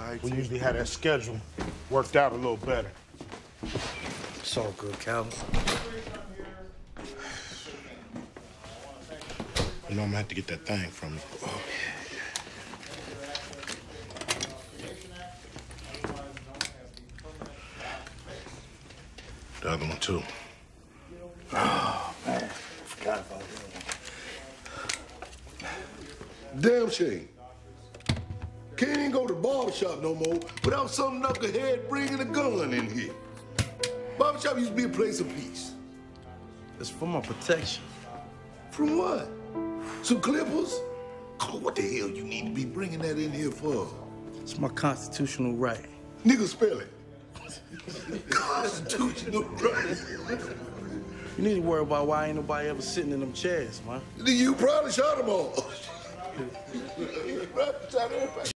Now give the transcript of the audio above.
right, we usually have that schedule worked out a little better. It's all good, Calvin. You know, I'm gonna have to get that thing from you. Oh. The other one, too. Oh, man. I forgot about that. Damn shame. Can't even go to the barbershop no more without some knucklehead bringing a gun in here. Barbershop used to be a place of peace. It's for my protection. From what? Some clippers? Oh, what the hell you need to be bringing that in here for? It's my constitutional right. Nigga, spell it. Constitutional right. You need to worry about why ain't nobody ever sitting in them chairs, man. You probably shot them all. You probably shot everybody.